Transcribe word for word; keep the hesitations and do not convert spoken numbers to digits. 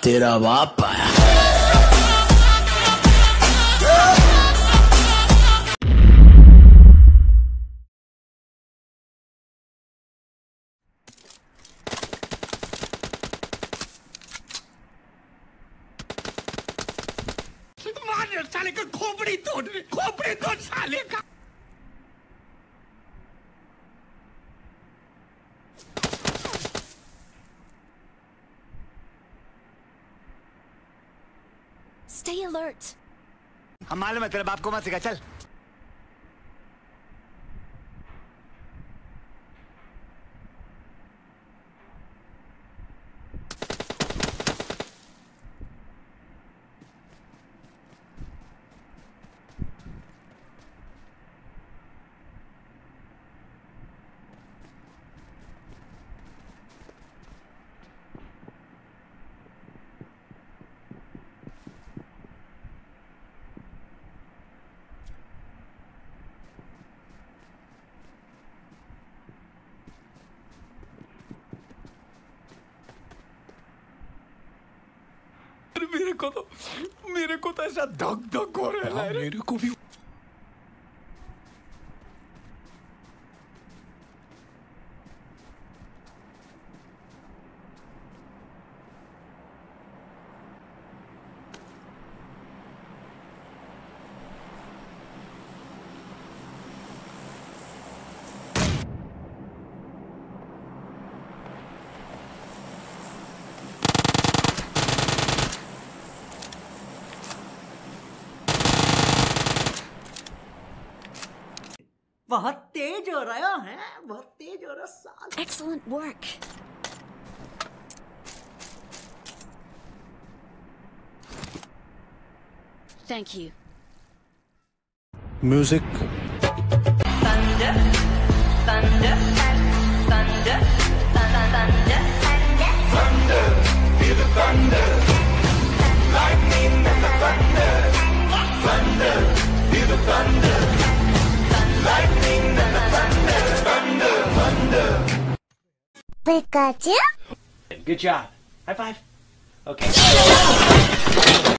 तेरा बाप आया। मार साले का खोपड़ी तोड़ खोपड़ी तोड़ साले का। Stay alert. हम मालूम है तेरे बाप को मत सिखा चल। मेरे को तो मेरे को तो ऐसा धक धक हो रहा है। मेरे को भी बहुत तेज हो रहा है, बहुत तेज हो रहा साल। Excellent work. Thank you. Music. Thunder, thunder, thunder, thunder, thunder, feel the thunder, lightning and the thunder, thunder, feel the thunder, lightning and the thunder, thunder, thunder. Pikachu? Good job. High five. Okay.